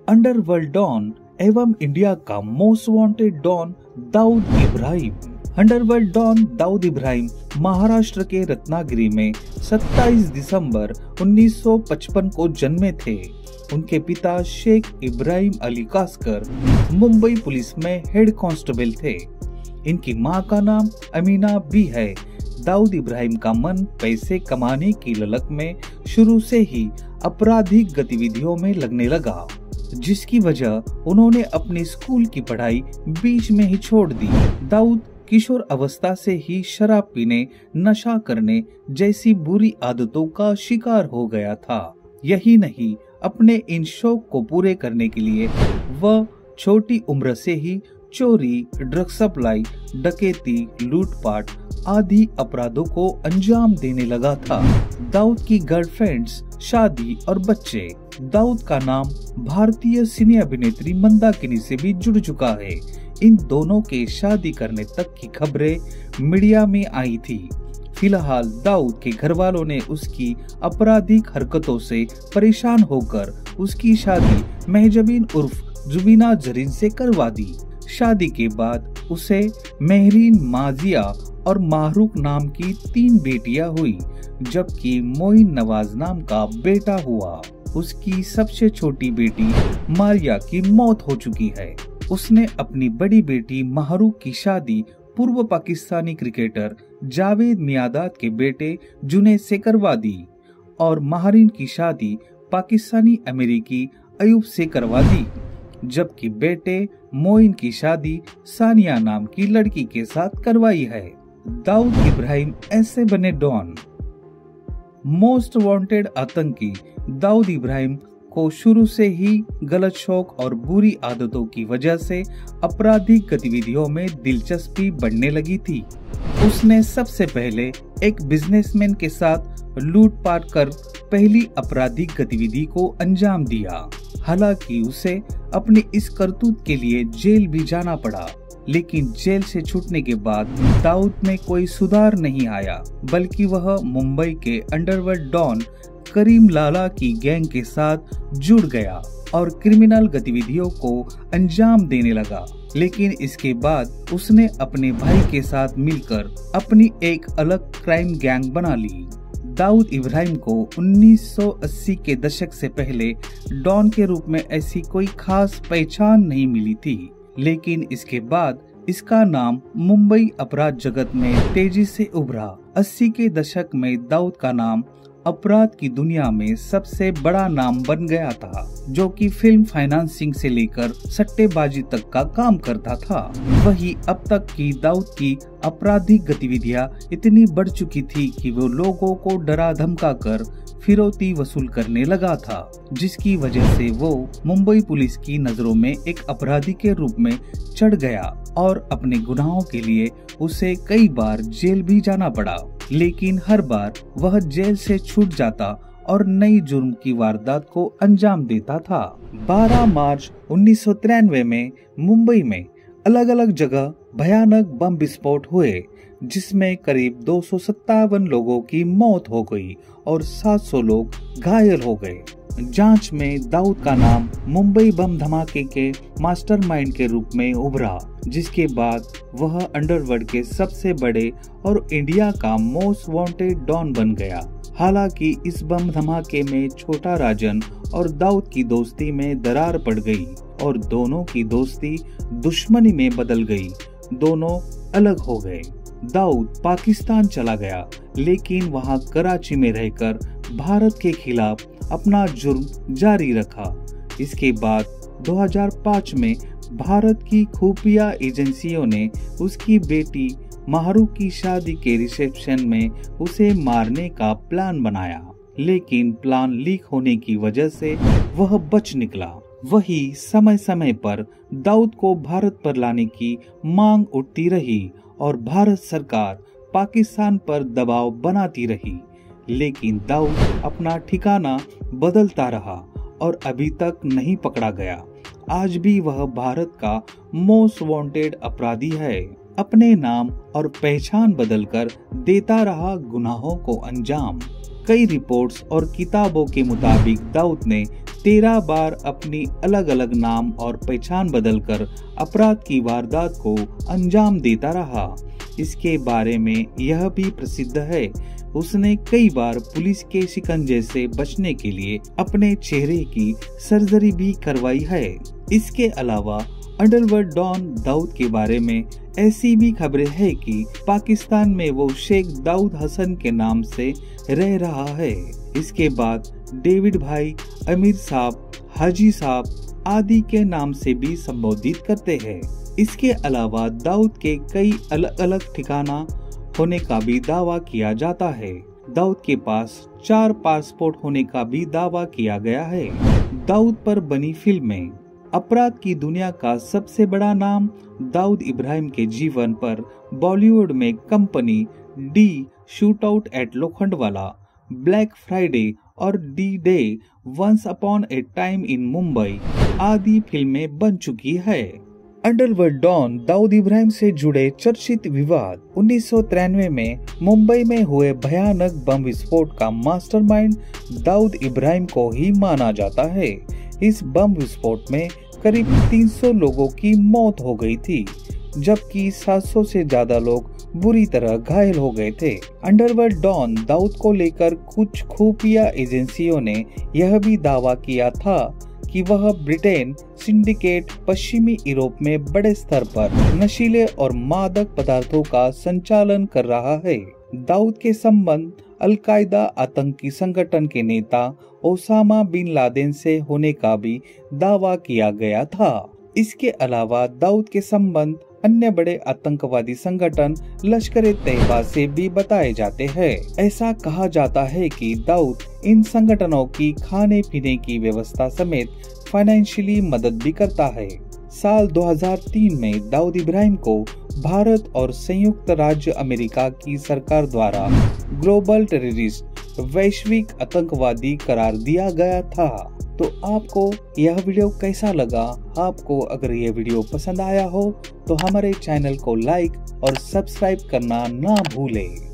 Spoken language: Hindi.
अंडरवर्ल्ड डॉन एवं इंडिया का most wanted don Dawood Ibrahim. Underworld don Dawood Ibrahim Maharashtra के रत्नागिरी में 27 दिसंबर 1955 को जन्मे थे। उनके पिता शेख इब्राहिम अली कास्कर मुंबई पुलिस में हेड कांस्टेबल थे। इनकी मां का नाम अमीना बी है। दाऊद इब्राहिम का मन पैसे कमाने की ललक में शुरू से ही आपराधिक गतिविधियों में लगने लगा, जिसकी वजह उन्होंने अपनी स्कूल की पढ़ाई बीच में ही छोड़ दी। दाऊद किशोर अवस्था से ही शराब पीने, नशा करने जैसी बुरी आदतों का शिकार हो गया था। यही नहीं, अपने इन शौक को पूरे करने के लिए वह छोटी उम्र से ही चोरी, ड्रग सप्लाई, डकैती, लूटपाट आदि अपराधों को अंजाम देने लगा था। दाऊद की गर्लफ्रेंड्स, शादी और बच्चे। दाऊद का नाम भारतीय सिने अभिनेत्री मंदाकिनी से भी जुड़ चुका है। इन दोनों के शादी करने तक की खबरें मीडिया में आई थी। फिलहाल दाऊद के घर वालों ने उसकी आपराधिक हरकतों से परेशान होकर उसकी शादी महजबीन उर्फ जुबीना जरीन से करवा दी। शादी के बाद उसे महरीन, माजिया और माहरूक नाम की 3 बेटियां हुई, जबकि मोइन नवाज नाम का बेटा हुआ। उसकी सबसे छोटी बेटी मारिया की मौत हो चुकी है। उसने अपनी बड़ी बेटी माहरूक की शादी पूर्व पाकिस्तानी क्रिकेटर जावेद मियादाद के बेटे जुनैद से करवा दी और महरीन की शादी पाकिस्तानी अमेरिकी अयूब से करवा दी, जबकि बेटे मोइन की शादी सानिया नाम की लड़की के साथ करवाई है। दाऊद इब्राहिम ऐसे बने डॉन। मोस्ट वांटेड आतंकी दाऊद इब्राहिम को शुरू से ही गलत शौक और बुरी आदतों की वजह से आपराधिक गतिविधियों में दिलचस्पी बढ़ने लगी थी। उसने सबसे पहले एक बिजनेसमैन के साथ लूटपाट कर पहली आपराधिक गतिविधि को अंजाम दिया। हालांकि उसे अपनी इस करतूत के लिए जेल भी जाना पड़ा, लेकिन जेल से छूटने के बाद दाऊद में कोई सुधार नहीं आया, बल्कि वह मुंबई के अंडरवर्ल्ड डॉन करीम लाला की गैंग के साथ जुड़ गया और क्रिमिनल गतिविधियों को अंजाम देने लगा। लेकिन इसके बाद उसने अपने भाई के साथ मिलकर अपनी एक अलग क्राइम गैंग बना ली। दाऊद इब्राहिम को 1980 के दशक से पहले डॉन के रूप में ऐसी कोई खास पहचान नहीं मिली थी, लेकिन इसके बाद इसका नाम मुंबई अपराध जगत में तेजी से उभरा। 80 के दशक में दाऊद का नाम अपराध की दुनिया में सबसे बड़ा नाम बन गया था, जो कि फिल्म फाइनेंसिंग से लेकर सट्टेबाजी तक का काम करता था। वही अब तक की दाऊद की आपराधिक गतिविधियां इतनी बढ़ चुकी थी कि वो लोगों को डरा धमका कर फिरौती वसूल करने लगा था, जिसकी वजह से वो मुंबई पुलिस की नजरों में एक अपराधी के रूप में चढ़ गया और अपने गुनाहों के लिए उसे कई बार जेल भी जाना पड़ा। लेकिन हर बार वह जेल से छूट जाता और नई जुर्म की वारदात को अंजाम देता था। 12 मार्च 1993 में मुंबई में अलग अलग जगह भयानक बम विस्फोट हुए, जिसमें करीब 257 लोगों की मौत हो गई और 700 लोग घायल हो गए। जांच में दाऊद का नाम मुंबई बम धमाके के मास्टरमाइंड के रूप में उभरा, जिसके बाद वह अंडरवर्ल्ड के सबसे बड़े और इंडिया का मोस्ट वांटेड डॉन बन गया। हालांकि इस बम धमाके में छोटा राजन और दाऊद की दोस्ती में दरार पड़ गई और दोनों की दोस्ती दुश्मनी में बदल गई। दोनों अलग हो गए। दाऊद पाकिस्तान चला गया, लेकिन वहां कराची में रहकर भारत के खिलाफ अपना जुर्म जारी रखा। इसके बाद 2005 में भारत की खुफिया एजेंसियों ने उसकी बेटी माहरूक की शादी के रिसेप्शन में उसे मारने का प्लान बनाया, लेकिन प्लान लीक होने की वजह से वह बच निकला। वही समय समय पर दाऊद को भारत पर लाने की मांग उठती रही और भारत सरकार पाकिस्तान पर दबाव बनाती रही, लेकिन दाऊद अपना ठिकाना बदलता रहा और अभी तक नहीं पकड़ा गया। आज भी वह भारत का मोस्ट वांटेड अपराधी है। अपने नाम और पहचान बदलकर देता रहा गुनाहों को अंजाम। कई रिपोर्ट्स और किताबों के मुताबिक दाऊद ने 13 बार अपनी अलग अलग नाम और पहचान बदलकर अपराध की वारदात को अंजाम देता रहा। इसके बारे में यह भी प्रसिद्ध है, उसने कई बार पुलिस के शिकंजे से बचने के लिए अपने चेहरे की सर्जरी भी करवाई है। इसके अलावा अंडरवर्ल्ड डॉन दाऊद के बारे में ऐसी भी खबरें हैं कि पाकिस्तान में वो शेख दाऊद हसन के नाम से रह रहा है। इसके बाद डेविड भाई, अमीर साहब, हाजी साहब आदि के नाम से भी संबोधित करते हैं। इसके अलावा दाऊद के कई अलग अलग ठिकाना होने का भी दावा किया जाता है। दाऊद के पास 4 पासपोर्ट होने का भी दावा किया गया है। दाऊद पर बनी फिल्में। अपराध की दुनिया का सबसे बड़ा नाम दाऊद इब्राहिम के जीवन पर बॉलीवुड में company D, shootout at Lokhandwala, black Friday और D day, once upon a time in Mumbai आदि फिल्में बन चुकी है। अंडरवर्ल्ड डॉन दाऊद इब्राहिम से जुड़े चर्चित विवाद। 1993 में मुंबई में हुए भयानक बम विस्फोट का मास्टरमाइंड दाऊद इब्राहिम को ही माना जाता है। इस बम विस्फोट में करीब 300 लोगों की मौत हो गई थी, जबकि 700 से ज्यादा लोग बुरी तरह घायल हो गए थे। अंडरवर्ल्ड डॉन दाऊद को लेकर कुछ खुफिया एजेंसियों ने यह भी दावा किया था कि वह ब्रिटेन सिंडिकेट पश्चिमी यूरोप में बड़े स्तर पर नशीले और मादक पदार्थों का संचालन कर रहा है। दाऊद के संबंध अल-कायदा आतंकी संगठन के नेता ओसामा बिन लादेन से होने का भी दावा किया गया था। इसके अलावा दाऊद के संबंध अन्य बड़े आतंकवादी संगठन लश्कर-ए-तैयबा से भी बताए जाते हैं। ऐसा कहा जाता है कि दाऊद इन संगठनों की खाने पीने की व्यवस्था समेत फाइनेंशियली मदद भी करता है। साल 2003 में दाऊद इब्राहिम को भारत और संयुक्त राज्य अमेरिका की सरकार द्वारा ग्लोबल टेररिस्ट, वैश्विक आतंकवादी करार दिया गया था। तो आपको यह वीडियो कैसा लगा? आपको अगर यह वीडियो पसंद आया हो तो हमारे चैनल को लाइक और सब्सक्राइब करना ना भूलें।